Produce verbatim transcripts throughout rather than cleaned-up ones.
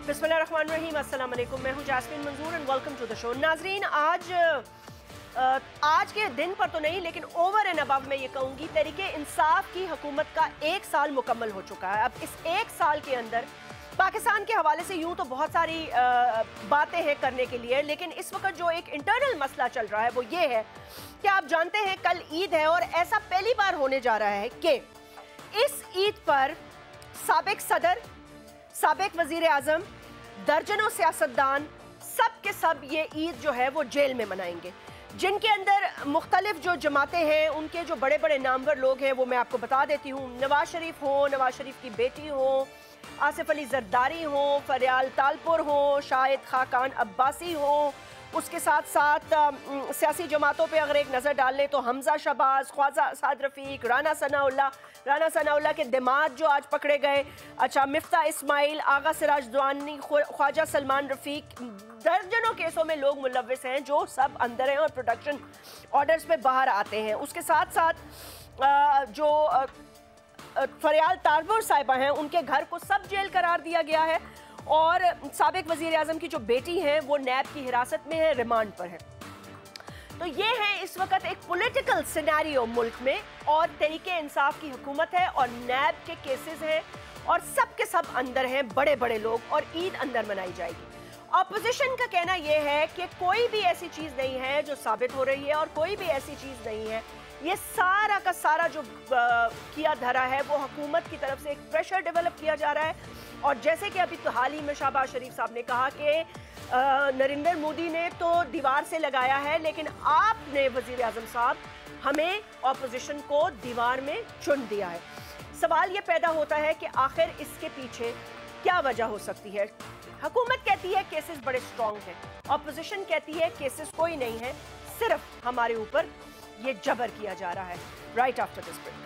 बिस्मिल्लाहिर्रहमानिर्रहीम, अस्सलाम वालेकुम। मैं हूं Jasmeen Manzoor and welcome to the show. नाजरीन, आज आज के दिन पर तो नहीं लेकिन ओवर एंड अबव मैं ये कहूँगी, तहरीके इंसाफ की हुकूमत का एक साल मुकम्मल हो चुका है। अब इस एक साल के अंदर पाकिस्तान के हवाले से यूँ तो बहुत सारी बातें हैं करने के लिए, लेकिन इस वक्त जो एक इंटरनल मसला चल रहा है वो ये है कि आप जानते हैं कल ईद है और ऐसा पहली बार होने जा रहा है कि इस ईद पर साबिक सदर, साबिक वज़ीर आज़म, दर्जनों सियासतदान, सब के सब ये ईद जो है वो जेल में मनाएंगे। जिनके अंदर मुख्तलिफ जो जमातें हैं, उनके जो बड़े बड़े नामवर लोग हैं वो मैं आपको बता देती हूँ। नवाज शरीफ हो, नवाज शरीफ की बेटी हो, आसिफ अली जरदारी हो, फरियाल तालपुर हो, शाहिद खाकान अब्बासी हो, उसके साथ साथ सियासी जमातों पे अगर एक नज़र डाल लें तो हमजा शहबाज, ख्वाजा साद रफ़ीक, राना सनाउल्लाह, राना सनाउल्लाह के दिमाग जो आज पकड़े गए, अच्छा मिफ्ता इस्माइल, आगा सिराज दुआनी, ख्वाजा सलमान रफ़ीक, दर्जनों केसों में लोग मुलव्विस हैं जो सब अंदर हैं और प्रोडक्शन ऑर्डर्स पे बाहर आते हैं। उसके साथ साथ जो फरियाल तालपुर साहिबा हैं उनके घर को सब जेल करार दिया गया है और साबिक वज़ीर आज़म की जो बेटी हैं वो नैब की हिरासत में है, रिमांड पर है। तो ये है इस वक्त एक पॉलिटिकल सिनेरियो मुल्क में, और तहरीके इंसाफ की हुकूमत है और नैब के केसेस हैं और सब के सब अंदर हैं बड़े बड़े लोग, और ईद अंदर मनाई जाएगी। अपोजिशन का कहना यह है कि कोई भी ऐसी चीज़ नहीं है जो साबित हो रही है और कोई भी ऐसी चीज़ नहीं है, ये सारा का सारा जो आ, किया धरा है वो हुकूमत की तरफ से एक प्रेशर डेवलप किया जा रहा है। और जैसे कि अभी तो हाल ही में शहबाज शरीफ साहब ने कहा कि नरेंद्र मोदी ने तो दीवार से लगाया है, लेकिन आपने वज़ीर आज़म साहब हमें अपोजिशन को दीवार में चुन दिया है। सवाल ये पैदा होता है कि आखिर इसके पीछे क्या वजह हो सकती है। हुकूमत कहती है केसेस बड़े स्ट्रॉन्ग हैं, अपोजिशन कहती है केसेस कोई नहीं है, सिर्फ हमारे ऊपर ये जबर किया जा रहा है। Right after this break.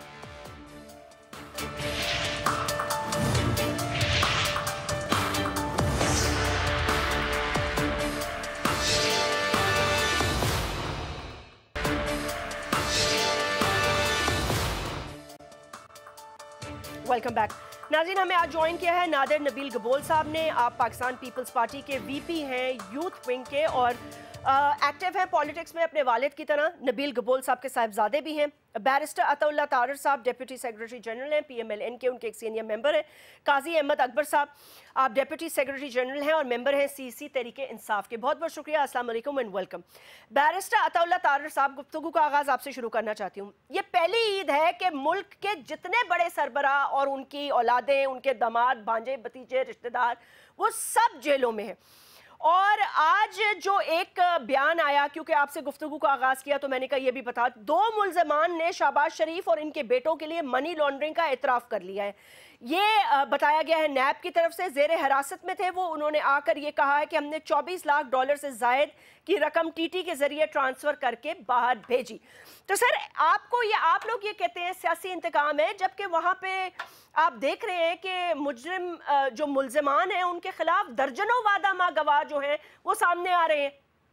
Welcome back. नाज़रीन, हमें आज ज्वाइन किया है नादिर नबील गबोल साहब ने। आप पाकिस्तान पीपल्स पार्टी के वीपी हैं, यूथ विंग के, और एक्टिव हैं पॉलिटिक्स में अपने वालिद की तरह। नबील गबोल साहब के साहिबजादे भी हैं। बैरिस्टर अताउल्लाह तारर साहब डिप्टी सेक्रेटरी जनरल हैं, पीएमएलएन के, उनके एक सीनियर मेंबर हैं। काजी अहमद अकबर साहब, आप डिप्टी सेक्रेटरी जनरल हैं और मेंबर हैं सीसी तहरीके इंसाफ के। बहुत बहुत शुक्रिया, अस्सलाम वालेकुम and welcome. Barrister Ataullah Tarar साहब, गुफ्तगू का आगाज़ आपसे शुरू करना चाहती हूँ। ये पहली ईद है कि मुल्क के जितने बड़े सरबराह और उनकी औलादें, उनके दामाद, भांजे, भतीजे, रिश्तेदार, वो सब जेलों में हैं। और आज जो एक बयान आया, क्योंकि आपसे गुफ्तगू का आगाज़ किया तो मैंने कहा ये भी बता, दो मुल्ज़मान ने शहबाज शरीफ और इनके बेटों के लिए मनी लॉन्ड्रिंग का एतराफ़ कर लिया है। ये बताया गया है नैब की तरफ से, ज़ेर हिरासत में थे वो, उन्होंने आकर ये कहा है कि हमने चौबीस लाख डॉलर से ज़ायद की रकम टीटी के ज़रिए ट्रांसफ़र करके बाहर भेजी। तो सर, आपको ये, आप लोग ये कहते हैं सियासी इंतकाम है, जबकि वहाँ पे आप देख रहे हैं कि मुजरिम जो मुल्ज़मान हैं उनके खिलाफ दर्जनों वादा मा गवाह जो हैं वो सामने आ रहे हैं।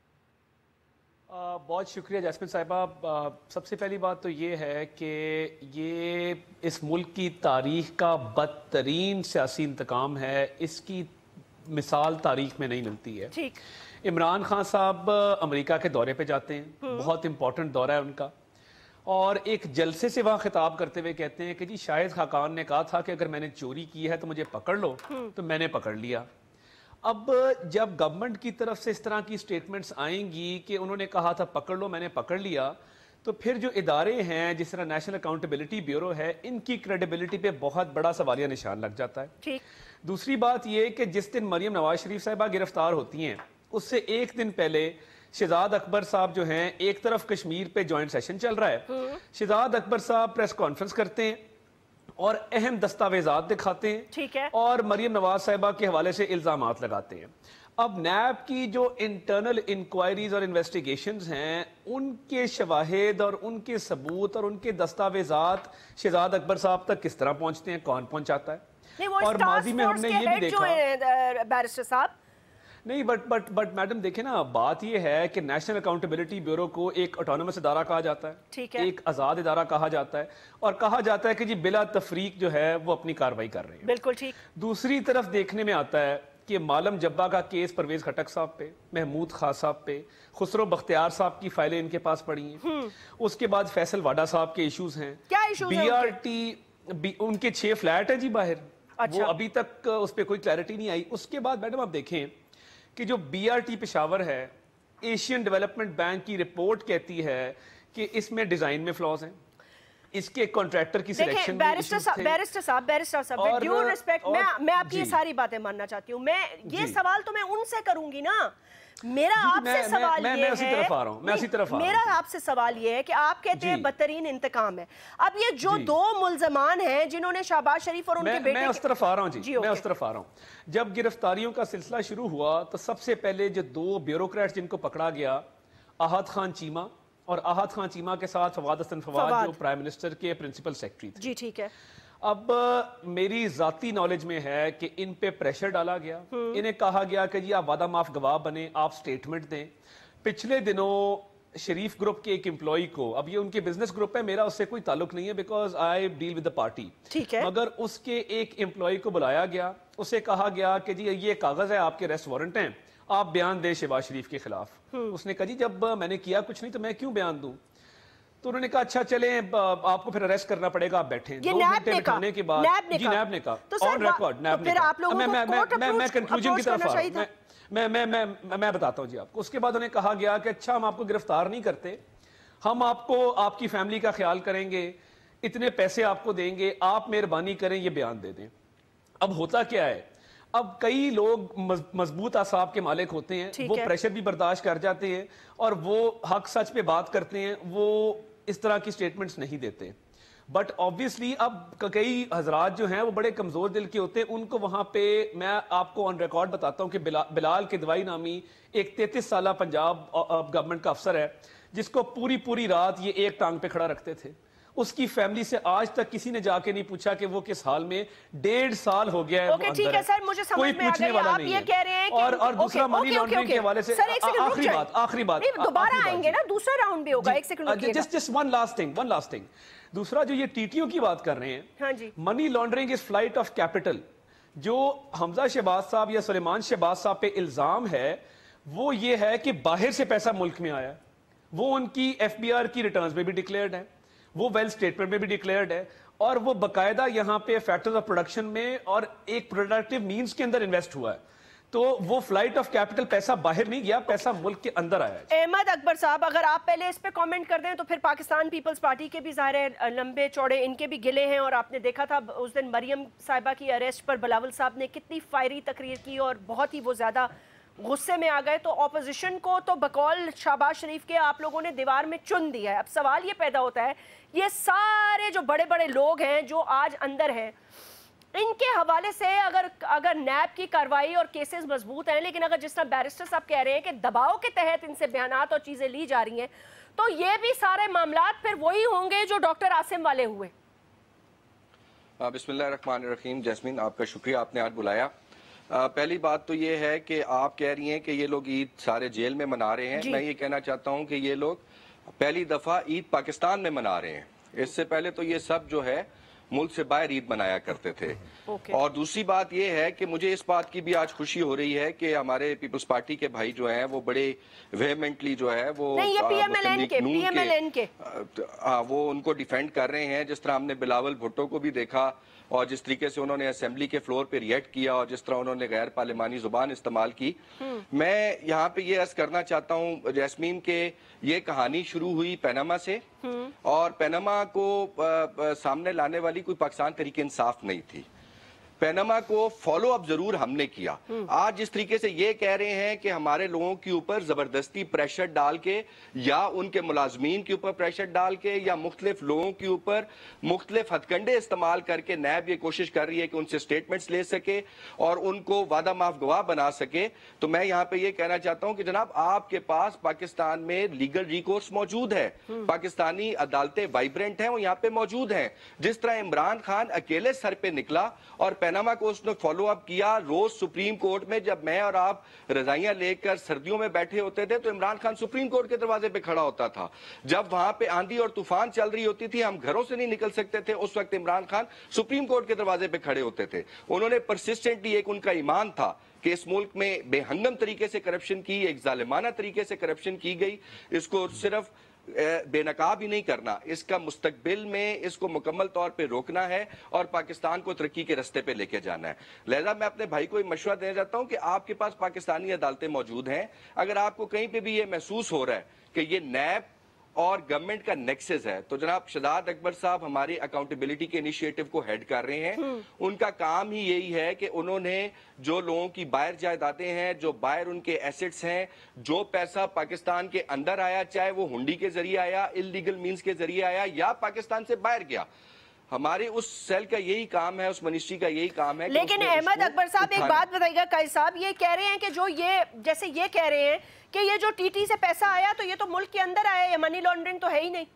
आ, बहुत शुक्रिया जैस्मिन साहिबा। सबसे पहली बात तो ये है कि ये इस मुल्क की तारीख का बदतरीन सियासी इंतकाम है, इसकी मिसाल तारीख में नहीं मिलती है। ठीक। इमरान खान साहब अमेरिका के दौरे पे जाते हैं, बहुत इंपॉर्टेंट दौरा है उनका, और एक जलसे से वहाँ खिताब करते हुए कहते हैं कि जी शाहिद खाकान ने कहा था कि अगर मैंने चोरी की है तो मुझे पकड़ लो, तो मैंने पकड़ लिया। अब जब गवर्नमेंट की तरफ से इस तरह की स्टेटमेंट्स आएंगी कि उन्होंने कहा था पकड़ लो, मैंने पकड़ लिया, तो फिर जो इदारे हैं जिस तरह नेशनल अकाउंटेबिलिटी ब्यूरो है, इनकी क्रेडिबिलिटी पे बहुत बड़ा सवालिया निशान लग जाता है। ठीक। दूसरी बात ये कि जिस दिन मरियम नवाज शरीफ साहिबा गिरफ्तार होती हैं उससे एक दिन पहले शहजाद अकबर साहब जो हैं, एक तरफ कश्मीर पे जॉइंट सेशन चल रहा है, शहजाद अकबर साहब प्रेस कॉन्फ्रेंस करते हैं और अहम दस्तावेजात दिखाते हैं, ठीक है, और मरियम नवाज साहिबा के हवाले से इल्जामात लगाते हैं। अब नैब की जो इंटरनल इंक्वायरीज और इन्वेस्टिगेशंस हैं, उनके शवाहिद और उनके सबूत और उनके दस्तावेजात शहजाद अकबर साहब तक किस तरह पहुंचते हैं, कौन पहुंचाता है। और माजी में हमने ये भी देखा, बैरिस्टर साहब नहीं, बट बट बट मैडम देखें ना, बात ये है कि नेशनल अकाउंटेबिलिटी ब्यूरो को एक ऑटोनमस इदारा कहा जाता है, ठीक है, एक आज़ाद इदारा कहा जाता है, और कहा जाता है कि जी बिला तफरीक जो है वो अपनी कार्रवाई कर रहे हैं। बिल्कुल ठीक। दूसरी तरफ देखने में आता है کہ معلم جبا کا کیس پرویز خٹک صاحب پہ، محمود خان صاحب پہ، خسرو بختیار صاحب کی فائلیں ان کے پاس پڑی ہیں، اس کے بعد فیصل واڈا صاحب کے ایشوز ہیں، کیا ایشوز ہیں بی آر ٹی ان کے چھ فلیٹ ہیں جی باہر، وہ ابھی تک اس پہ کوئی کلیئرٹی نہیں آئی۔ اس کے بعد میڈم آپ دیکھیں کہ جو بی آر ٹی پشاور ہے، ایشین ڈیولپمنٹ بینک کی رپورٹ کہتی ہے کہ اس میں ڈیزائن میں فلاز ہیں، اس کے کانٹریکٹر کی سلیکشن میں ایشوز تھے۔ بیرسٹر صاحب بیرسٹر صاحب with due respect میں آپ کی یہ ساری باتیں ماننا چاہتی ہوں، میں یہ سوال تو میں ان سے کروں گی نا، میرا آپ سے سوال یہ ہے میرا آپ سے سوال یہ ہے کہ آپ کہتے ہیں بدترین انتقام ہے، اب یہ جو دو ملزمان ہیں جنہوں نے شہباز شریف اور ان کے بیٹے، میں اس طرف آ رہا ہوں جی میں اس طرف آ رہا ہوں جب گرفتاریوں کا سلسلہ شروع ہوا تو سب سے پہلے جو دو بیوروکریٹس جن کو پکڑا گیا، احد خان چیمہ اور احد خان چیمہ کے ساتھ فواد حسن فواد جو پرائم منسٹر کے پرنسپل سیکرٹری تھے۔ جی ٹھیک ہے۔ اب میری ذاتی نالج میں ہے کہ ان پہ پریشر ڈالا گیا، انہیں کہا گیا کہ جی آپ وعدہ معاف گواہ بنیں، آپ سٹیٹمنٹ دیں۔ پچھلے دنوں شریف گروپ کے ایک امپلائی کو، اب یہ ان کے بزنس گروپ ہے، میرا اس سے کوئی تعلق نہیں ہے because I deal with the party, مگر اس کے ایک امپلائی کو بلایا گیا، اسے کہا گیا کہ جی یہ کاغذ ہے، آپ کے ریسٹ وارنٹ ہیں، آپ بیان دیں شہباز شریف کے خلاف۔ اس نے کہا جی جب میں نے کیا کچھ نہیں تو میں کیوں بیان دوں؟ تو انہوں نے کہا اچھا چلیں آپ کو پھر اریسٹ کرنا پڑے گا، آپ بیٹھیں۔ دو گھنٹے بٹھانے کے بعد جی نیب نے کہا آن ریکارڈ، نیب نے کہا، میں کنکلوژن کی طرف آ رہا ہوں، میں میں میں میں بتاتا ہوں جی آپ کو۔ اس کے بعد انہیں کہا گیا کہ اچھا ہم آپ کو گرفتار نہیں کرتے، ہم آپ کو آپ کی فیملی کا خیال کریں گے، اتنے پیسے آپ کو دیں گے، آپ مہربانی کریں یہ بیان دے دیں۔ اب ہوتا کیا ہے، اب کئی لوگ مضبوط اعصاب کے مالک ہوتے ہیں، وہ پریشر بھی برداشت کر جاتے ہیں اور وہ حق سچ پہ بات کرتے ہیں، وہ اس طرح کی سٹیٹمنٹس نہیں دیتے۔ بٹ آبویسلی اب کئی حضرات جو ہیں وہ بڑے کمزور دل کے ہوتے ہیں، ان کو وہاں پہ میں آپ کو آن ریکارڈ بتاتا ہوں کہ بلال کدوائی نامی ایک تینتیس سالہ پنجاب گورنمنٹ کا افسر ہے جس کو پوری پوری رات یہ ایک ٹانگ پہ کھڑا رکھتے تھے، اس کی فیملی سے آج تک کسی نے جا کے نہیں پوچھا کہ وہ کس حال میں، ڈیڑھ سال ہو گیا ہے، کوئی پوچھنے والا نہیں ہے۔ اور دوسرا منی لانڈرنگ کے حوالے سے آخری بات آخری بات دوبارہ آئیں گے نا، دوسرا راؤنڈ بھی ہوگا، ایک second just just one last thing one last thing دوسرا جو یہ ٹیٹیوں کی بات کر رہے ہیں، money laundering is flight of capital, جو حمزہ شہباز صاحب یا سلیمان شہباز صاحب پہ الزام ہے وہ یہ ہے کہ باہر سے پیسہ ملک میں آیا، وہ ان کی ایف بی آر کی ریٹرنز میں بھی ڈکلیئرڈ ہے، وہ ویل سٹیٹمنٹ میں بھی ڈکلیئرڈ ہے، اور وہ باقاعدہ یہاں پہ فیکٹرز آف پروڈکشن میں اور ایک پروڈکٹیو مینز کے اندر انویسٹ ہوا ہے، تو وہ فلائٹ آف کیپٹل پیسہ باہر نہیں گیا، پیسہ ملک کے اندر آیا ہے۔ احمد اکبر صاحب اگر آپ پہلے اس پہ کامنٹ کر دیں تو پھر پاکستان پیپلز پارٹی کے بھی ظاہر ہے لمبے چوڑے ان کے بھی گلے ہیں، اور آپ نے دیکھا تھا اس دن مریم صاحبہ کی اریسٹ پر بلاول صاحب نے کتنی فائری تقریر کی اور بہت ہی وہ زیادہ غصے میں آ گئے، تو اپوزیشن کو تو بقول شہباز شریف کے آپ لوگوں نے دیوار میں چن دیا ہے۔ اب سوال یہ پیدا ہوتا ہے یہ سارے جو بڑے بڑے لوگ ہیں جو آج اندر ہیں، ان کے حوالے سے اگر اگر نیب کی کاروائی اور کیسز مضبوط ہیں، لیکن اگر جس طرح بیرسٹر صاحب کہہ رہے ہیں کہ دباؤ کے تحت ان سے بیانات اور چیزیں لی جا رہی ہیں، تو یہ بھی سارے معاملات پھر وہی ہوں گے جو ڈاکٹر عاصم والے ہوئے۔ بسم اللہ الرحمن الرحیم۔ جیسمین آپ کا شکریہ، آپ نے آج بلایا۔ پہلی بات تو یہ ہے کہ آپ کہہ رہی ہیں کہ یہ لوگ عید سارے جیل میں منا رہے ہیں، میں یہ کہنا چاہتا ہوں کہ یہ لوگ پہلی دفعہ عید پاکستان میں منا رہے ہیں، اس سے پہلے تو یہ سب جو ہے ملک سے باہر عید منایا کرتے تھے۔ اور دوسری بات یہ ہے کہ مجھے اس بات کی بھی آج خوشی ہو رہی ہے کہ ہمارے پیپلز پارٹی کے بھائی جو ہیں وہ بڑے ویہمنٹلی جو ہے وہ وہ ان کو ڈیفینڈ کر رہے ہیں، جس طرح ہم نے بلاول بھٹو کو بھی دیکھا اور جس طریقے سے انہوں نے اسمبلی کے فلور پہ ریئیکٹ کیا اور جس طرح انہوں نے غیر پارلیمانی زبان استعمال کی۔ میں یہاں پہ یہ عرض کرنا چاہتا ہوں جیسمین کہ یہ کہانی شروع ہوئی پیناما سے، اور پیناما کو سامنے لانے والی کوئی پاکستان تحریک انصاف نہیں تھی، پیناما کو فالو اپ ضرور ہم نے کیا۔ آج جس طریقے سے یہ کہہ رہے ہیں کہ ہمارے لوگوں کے اوپر زبردستی پریشر ڈال کے یا ان کے ملازمین کے اوپر پریشر ڈال کے یا مختلف لوگوں کے اوپر مختلف ہتھ کنڈے استعمال کر کے نیب یہ کوشش کر رہی ہے کہ ان سے سٹیٹمنٹس لے سکے اور ان کو وعدہ معاف گواہ بنا سکے، تو میں یہاں پہ یہ کہنا چاہتا ہوں کہ جناب آپ کے پاس پاکستان میں لیگل ریکورس موجود ہے، پاکستانی عدالتیں وائبرنٹ ہیں، وہ یہاں پہ موجود ہیں۔ جس طرح عمران خان اکیلے سر پہ نکلا اور पैनामा को उसने फॉलो अप किया। रोज सुप्रीम कोर्ट में जब मैं और आप रजाइयां लेकर सर्दियों में बैठे होते थे तो इमरान खान सुप्रीम कोर्ट के दरवाजे पे खड़ा होता था। जब वहां पे आंधी और तूफान चल रही होती थी, हम घरों से नहीं निकल सकते थे, उस वक्त इमरान खान सुप्रीम कोर्ट के दरवाजे पे खड़े होते थे। उन्होंने परसिस्टेंटली, एक उनका ईमान था कि इस मुल्क में बेहंगम तरीके से करप्शन की, एक जालिमाना तरीके से करप्शन की गई, इसको सिर्फ बेनकाब ही नहीं करना, इसका मुस्तकबिल में इसको मुकम्मल तौर पे रोकना है और पाकिस्तान को तरक्की के रास्ते पे लेके जाना है। लिहाजा मैं अपने भाई को एक मशवरा देना चाहता हूं कि आपके पास पाकिस्तानी अदालतें मौजूद हैं। अगर आपको कहीं पे भी ये महसूस हो रहा है कि ये नैब और गवर्नमेंट का नेक्सस है, तो जनाब शहजाद अकबर साहब हमारी अकाउंटेबिलिटी के इनिशिएटिव को हेड कर रहे हैं। उनका काम ही यही है कि उन्होंने जो लोगों की बाहर जायदादें हैं, जो बाहर उनके एसेट्स हैं, जो पैसा पाकिस्तान के अंदर आया, चाहे वो हुंडी के जरिए आया, इलीगल मींस के जरिए आया या पाकिस्तान से बाहर गया, हमारे उस सेल का यही काम है, उस मिनिस्ट्री का यही काम है। लेकिन अहमद अकबर साहब एक बात बताइएगा, कायद साहब ये कह रहे हैं कि जो ये जैसे ये कह रहे हैं कि ये जो टीटी से पैसा आया तो ये तो मुल्क के अंदर आया, ये मनी लॉन्ड्रिंग तो है ही नहीं।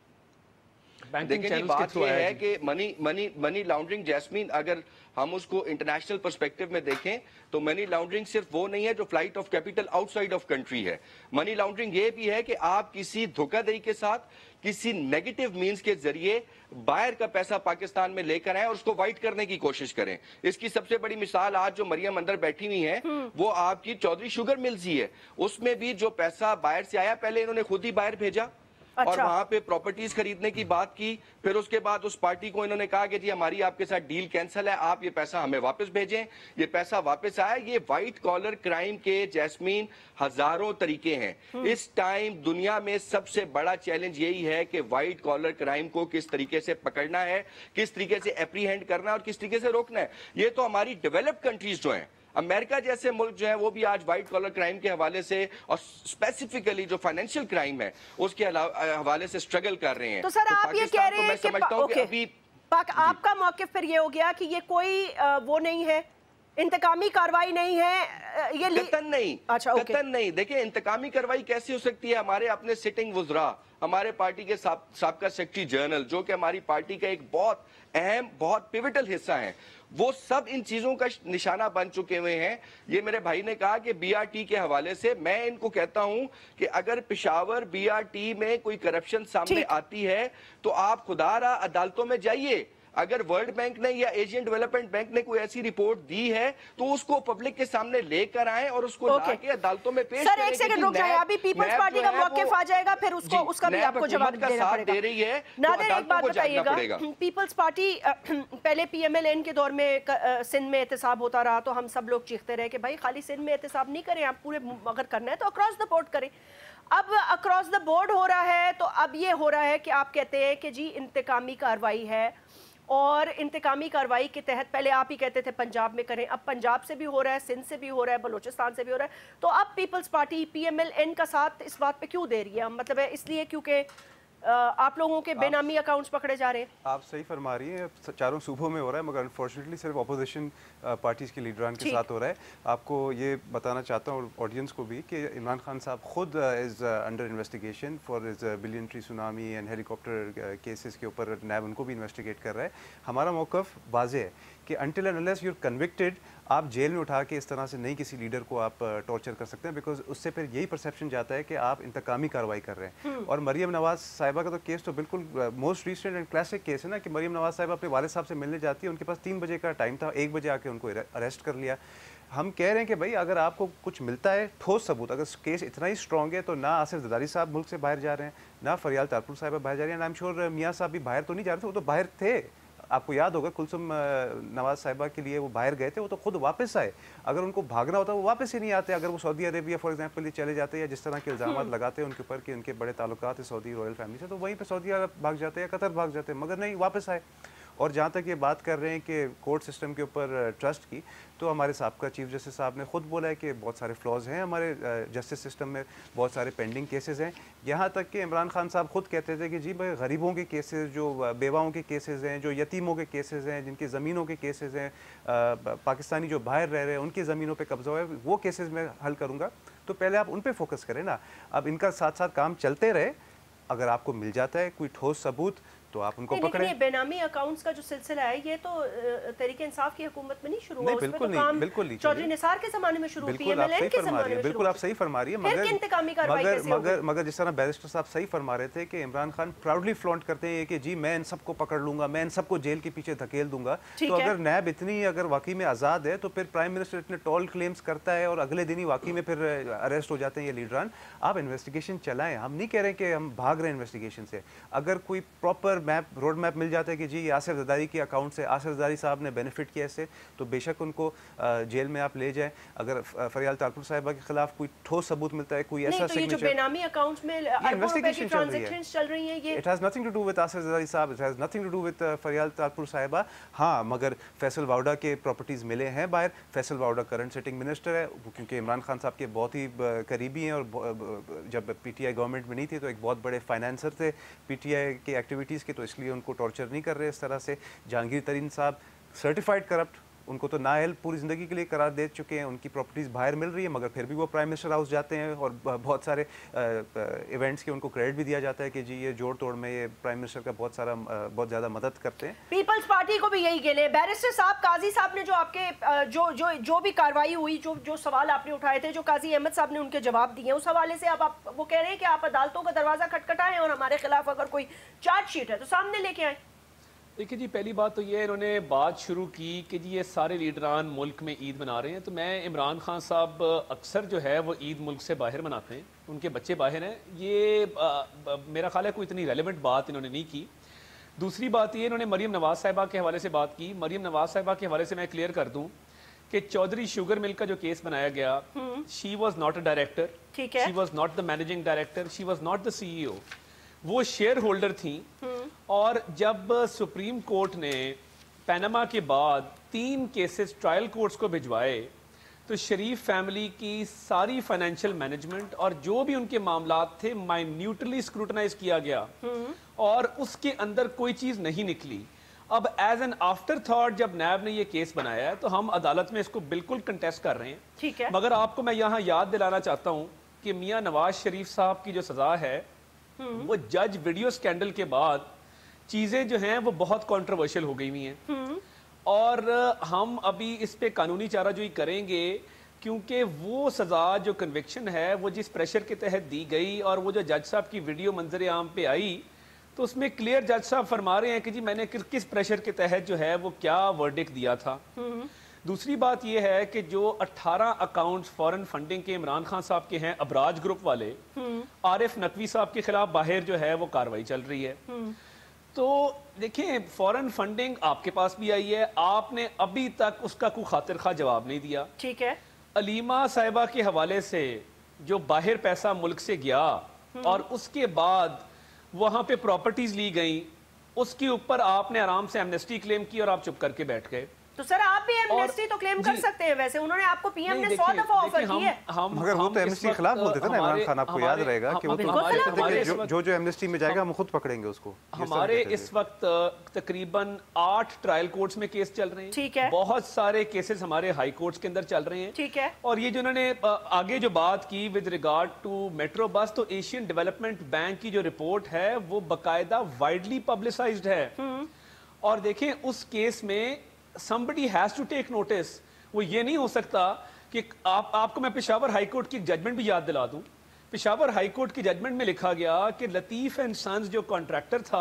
देखिए बात ये है कि money money money laundering, Jasmeen, अगर हम उसको इंटरनेशनल पर्सपेक्टिव में देखें तो मनी लॉन्ड्रिंग सिर्फ वो नहीं है जो flight of capital outside of country है। मनी लॉन्ड्रिंग ये भी है कि आप किसी धोखाधड़ी के साथ, किसी नेगेटिव मींस के जरिए बाहर का पैसा पाकिस्तान में लेकर आए और उसको वाइट करने की कोशिश करें। इसकी सबसे बड़ी मिसाल आज जो मरियम अंदर बैठी हुई है वो आपकी चौधरी शुगर मिल्स ही है। उसमें भी जो पैसा बाहर से आया, पहले इन्होंने खुद ही बाहर भेजा। अच्छा। और वहां पे प्रॉपर्टीज खरीदने की बात की, फिर उसके बाद उस पार्टी को इन्होंने कहा कि जी हमारी आपके साथ डील कैंसिल है, आप ये पैसा हमें वापस भेजें। ये पैसा वापस आया। ये व्हाइट कॉलर क्राइम के जैस्मीन हजारों तरीके हैं। इस टाइम दुनिया में सबसे बड़ा चैलेंज यही है कि व्हाइट कॉलर क्राइम को किस तरीके से पकड़ना है, किस तरीके से एप्रीहेंड करना है और किस तरीके से रोकना है। ये तो हमारी डेवलप्ड कंट्रीज जो हैं, अमेरिका जैसे मुल्क जो है, वो भी आज व्हाइट कॉलर क्राइम के हवाले से और स्पेसिफिकली जो फाइनेंशियल क्राइम है उसके हवाले से स्ट्रगल कर रहे हैं। तो सर आप ये कह रहे हैं कि, कि अभी पाक आपका मौक़िफ़ फिर ये हो गया कि ये कोई वो नहीं है, इंतकामी कार्रवाई नहीं है, ये कतन नहीं। अच्छा, कतन नहीं। देखिए इंतकामी कार्रवाई कैसी हो सकती है? हमारे अपने सिटिंग वुज़रा, हमारे पार्टी के साबका सेक्रेटरी जनरल, जो कि हमारी पार्टी का एक बहुत अहम, बहुत पिवटल हिस्सा है, वो सब इन चीजों का निशाना बन चुके हुए हैं। ये मेरे भाई ने कहा कि बीआरटी के हवाले से मैं इनको कहता हूं कि अगर पेशावर बीआरटी में कोई करप्शन सामने आती है तो आप खुदारा अदालतों में जाइए। अगर वर्ल्ड बैंक ने या एशियन डेवलपमेंट बैंक ने कोई ऐसी रिपोर्ट दी है तो उसको पब्लिक के सामने लेकर आए और उसको okay. लाके अदालतों में पेश सर, एक सेकंड रुक जाइए, अभी पीपल्स पार्टी का मौक़िफ़ आ जाएगा, फिर उसको उसका भी आपको जवाब देना पड़ेगा। दे रही है नादिर, एक बात बताइएगा, पीपल्स पार्टी पहले पीएमएलएन के दौर में सिंध में एहतसाब होता रहा तो हम सब लोग चीखते रहे कि भाई खाली सिंध में एहतसाब नहीं करें, आप पूरे अगर करना है तो अक्रॉस द बोर्ड करें। अब अक्रॉस द बोर्ड हो रहा है तो अब ये हो रहा है कि आप कहते हैं कि जी इंतकामी कार्रवाई है और इंतकामी कार्रवाई के तहत पहले आप ही कहते थे पंजाब में करें, अब पंजाब से भी हो रहा है, सिंध से भी हो रहा है, बलूचिस्तान से भी हो रहा है। तो अब पीपल्स पार्टी पीएमएलएन का साथ इस बात पे क्यों दे रही है? मतलब है इसलिए क्योंकि आप लोगों के बेनामी अकाउंट्स पकड़े जा रहे हैं। आप सही फरमा रही हैं, चारों सूबों में हो रहा है, मगर अनफॉर्चुनेटली सिर्फ अपोजिशन पार्टीज़ के लीडरान के साथ हो रहा है। आपको ये बताना चाहता हूँ ऑडियंस को भी कि इमरान खान साहब खुद is under investigation for is billion tree tsunami and helicopter cases के ऊपर नैब उनको भी इन्वेस्टिगेट कर रहा है। हमारा मौक़िफ़ वाज़ेह है कि until and unless you are convicted, आप जेल में उठा के इस तरह से नहीं किसी लीडर को आप टॉर्चर कर सकते हैं, बिकॉज उससे फिर यही परसेप्शन जाता है कि आप इंतकामी कार्रवाई कर रहे हैं। और मरियम नवाज़ साहिबा का तो केस तो बिल्कुल most recent and classic case है ना, कि मरियम नवाज़ साहिबा अपने वालिद साहब से मिलने जाती है, उनके पास तीन बजे का टाइम था, एक बजे आके उनको अरेस्ट कर लिया। हम कह रहे हैं कि भाई अगर आपको कुछ मिलता है ठोस सबूत, अगर केस इतना ही स्ट्रॉन्ग है तो ना आसिफ जरदारी साहब मुल्क से बाहर जा रहे हैं, ना फरियाल तारपुर साहिबा बाहर जा रही हैं, आई एम श्योर मियाँ साहब भी बाहर तो नहीं जा रहे थे, वो तो बाहर थे। आपको याद होगा कुलसुम नवाज साहिबा के लिए वो बाहर गए थे, वो तो खुद वापस आए। अगर उनको भागना होता वो वापस ही नहीं आते। अगर वो सऊदी अरेबिया फॉर एग्जांपल ये चले जाते या जिस तरह के इल्ज़ाम लगाते हैं उनके ऊपर कि उनके बड़े ताल्लुकात है सऊदी रॉयल फैमिली से, तो वहीं पे सऊदी अरब भाग जाते या कतर भाग जाते, मगर नहीं, वापस आए। और जहाँ तक ये बात कर रहे हैं कि कोर्ट सिस्टम के ऊपर ट्रस्ट की, तो हमारे साहबका चीफ जस्टिस साहब ने खुद बोला है कि बहुत सारे फ्लॉज हैं हमारे जस्टिस सिस्टम में, बहुत सारे पेंडिंग केसेस हैं। यहाँ तक कि इमरान खान साहब खुद कहते थे कि जी भाई गरीबों के केसेस, जो बेवाओं के केसेस हैं, जो यतीमों के केसेस हैं, जिनकी ज़मीनों के केसेस हैं, पाकिस्तानी जो बाहर रह रहे हैं उनकी ज़मीनों पर कब्जा है, वो केसेस मैं हल करूँगा। तो पहले आप उन पर फोकस करें ना। अब इनका साथ साथ काम चलते रहे, अगर आपको मिल जाता है कोई ठोस सबूत तो आप उनको लेकिन पकड़े। ये बेनामी अकाउंट्स का जो सिलसिला है ये तो तहरीक इंसाफ की हुकूमत में नहीं शुरू हुआ, नहीं, बिल्कुल नहीं, बिल्कुल नहीं। चौधरी निसार के ज़माने में शुरू हुई, बिल्कुल आप सही फरमा रही है, बिल्कुल आप सही फरमा रही है, मगर मगर मगर मगर जिस तरह बैरिस्टर साहब सही फरमा रहे थे कि इमरान खान प्राउडली फ्लॉन्ट करते हैं कि जी मैं इन सबको पकड़ लूंगा, मैं इन सबको जेल के पीछे धकेल दूंगा। तो अगर नैब इतनी अगर वाकई में आज़ाद है तो फिर प्राइम मिनिस्टर इतने टॉल क्लेम्स करता है और अगले दिन ही वाकई में फिर अरेस्ट हो जाते हैं ये लीडरान। आप इन्वेस्टिगेशन चलाएं, हम नहीं कह रहे कि हम भाग रहे हैं इन्वेस्टिगेशन से। अगर कोई प्रॉपर मैप रोड मैप मिल जाता है कि जी आसिफ ज़रदारी के अकाउंट से आसिफ ज़रदारी साहब ने बेनिफिट किया इससे, तो बेशक उनको जेल में आप ले जाएं। अगर फरियाल तारपुर साहिबा के खिलाफ कोई ठोस सबूत मिलता है, कोई ऐसा सिग्नेचर, बेनामी अकाउंट्स में इन्वेस्टिगेशन चल रही है, चल रही है, ये it has nothing to do with Asif Zardari साहब, it has nothing to do with Faryal Talpur साहिबा। हाँ, मगर फैसल वाउडा के प्रॉपर्टीज मिले हैं बाहर। Faisal Vawda current sitting minister है, क्योंकि इमरान खान साहब के बहुत ही करीबी हैं और जब पीटीआई गवर्नमेंट में नहीं थी तो एक बहुत बड़े फाइनेंसर थे पीटीआई की एक्टिविटीज़ के, तो इसलिए उनको टॉर्चर नहीं कर रहे इस तरह से। जहांगीर तरीन साहब सर्टिफाइड करप्ट, उनको तो नाअहल पूरी ज़िंदगी के लिए करार दे चुके हैं, उनकी प्रॉपर्टीज़ बाहर मिल रही है, मगर फिर भी वो प्राइम मिनिस्टर हाउस जाते हैं और बहुत सारे इवेंट्स के उनको क्रेडिट भी दिया जाता है कि जी ये जोड़ तोड़ में ये प्राइम मिनिस्टर का बहुत सारा बहुत ज़्यादा मदद करते हैं। पीपल्स पार्टी को भी यही गिले। बैरिस्टर साहब, काजी साहब ने जो आपके जो जो जो भी कार्रवाई हुई, जो जो सवाल आपने उठाए थे, जो काजी अहमद साहब ने उनके जवाब दिए, उस हवाले से अब आप वो कह रहे हैं कि आप अदालतों का दरवाज़ा खटखटाएं और हमारे खिलाफ अगर कोई चार्जशीट है तो सामने लेके आए। देखिए जी, पहली बात तो ये इन्होंने बात शुरू की कि जी ये सारे लीडरान मुल्क में ईद मना रहे हैं, तो मैं इमरान खान साहब अक्सर जो है वो ईद मुल्क से बाहर मनाते हैं, उनके बच्चे बाहर हैं, ये आ, आ, मेरा ख्याल है कोई इतनी रेलेवेंट बात इन्होंने नहीं की। दूसरी बात ये, इन्होंने मरीम नवाज़ साहिबा के हवाले से बात की। मरीम नवाज़ साहिबा के हवाले से मैं क्लियर कर दूँ कि चौधरी शुगर मिल का जो केस बनाया गया, she was not a director, she was not the managing director, she was not the C E O, वो शेयर होल्डर थी। और जब सुप्रीम कोर्ट ने पैनामा के बाद तीन केसेस ट्रायल कोर्ट्स को भिजवाए तो शरीफ फैमिली की सारी फाइनेंशियल मैनेजमेंट और जो भी उनके मामलात थे माइन्यूटली स्क्रूटनाइज किया गया और उसके अंदर कोई चीज़ नहीं निकली। अब एज एन आफ्टर थॉट जब नैब ने ये केस बनाया है तो हम अदालत में इसको बिल्कुल कंटेस्ट कर रहे हैं, ठीक है। मगर आपको मैं यहाँ याद दिलाना चाहता हूँ कि मियाँ नवाज शरीफ साहब की जो सज़ा है वो जज वीडियो स्कैंडल के बाद चीज़ें जो हैं वो बहुत कंट्रोवर्शियल हो गई हुई हैं और हम अभी इस पे कानूनी चाराजोई करेंगे, क्योंकि वो सज़ा जो कन्विक्शन है वो जिस प्रेशर के तहत दी गई और वो जो जज साहब की वीडियो मंजर आम पे आई तो उसमें क्लियर जज साहब फरमा रहे हैं कि जी मैंने किस प्रेशर के तहत जो है वो क्या वर्डिक्ट दिया था। दूसरी बात ये है कि जो अठारह अकाउंट्स फॉरेन फंडिंग के इमरान खान साहब के हैं, अबराज ग्रुप वाले, आरिफ नकवी साहब के खिलाफ बाहर जो है वो कार्रवाई चल रही है। तो देखिए, फॉरेन फंडिंग आपके पास भी आई है, आपने अभी तक उसका कोई खातिर खा जवाब नहीं दिया, ठीक है। अलीमा साहिबा के हवाले से जो बाहर पैसा मुल्क से गया और उसके बाद वहां पे प्रॉपर्टीज ली गई, उसके ऊपर आपने आराम से एमनेस्टी क्लेम की और आप चुप करके बैठ गए। तो सर आप भी एमनेस्टी तो क्लेम कर सकते हैं, वैसे उन्होंने आपको पीएम ने सौ दफा ऑफर की है। मगर वो तो एमनेस्टी के खिलाफ बोलते थे ना इमरान खान, आपको याद रहेगा कि वो तो जो जो एमनेस्टी में जाएगा हम खुद पकड़ेंगे उसको। हमारे इस वक्त तकरीबन आठ ट्रायल कोर्ट्स में केस चल रहे हैं, ठीक है। बहुत सारे केसेस हमारे हाई कोर्ट्स के अंदर चल रहे हैं, ठीक है। और ये जो उन्होंने आगे जो बात की with regard to metro bus, तो एशियन डेवलपमेंट बैंक की जो रिपोर्ट है वो बाकायदा वाइडली पब्लिसाइज्ड है और देखें उस केस में somebody has to take notice। वो ये नहीं हो सकता कि आप आपको मैं पेशावर हाई कोर्ट की जजमेंट भी याद दिला दूं। पेशावर हाई कोर्ट की जजमेंट में लिखा गया कि लतीफ एंड सन्स जो कॉन्ट्रैक्टर था,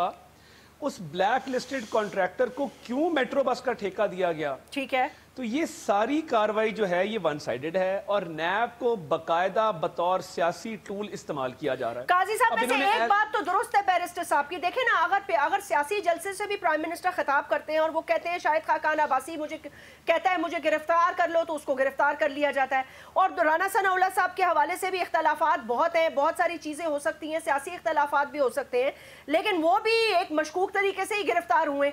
उस ब्लैक लिस्टेड कॉन्ट्रैक्टर को क्यों मेट्रो बस का ठेका दिया गया, ठीक है। तो ये सारी कार्रवाई जो है ये वन साइडेड है और नैब को बकायदा बतौर सियासी टूल इस्तेमाल किया जा रहा है। काजी साहब, वैसे एक ऐ... बात तो दुरुस्त है बैरिस्टर साहब की, देखें ना, अगर अगर सियासी जलसे से भी प्राइम मिनिस्टर खिताब करते हैं और वो कहते हैं शाहिद खाकान अब्बासी मुझे कहता है मुझे गिरफ्तार कर लो, तो उसको गिरफ्तार कर लिया जाता है। और राना सनाउल्लाह साहब के हवाले से भी इख्तलाफात बहुत हैं, बहुत सारी चीजें हो सकती हैं, सियासी इख्तलाफात भी हो सकते हैं, लेकिन वो भी एक मशकूक तरीके से ही गिरफ्तार हुए।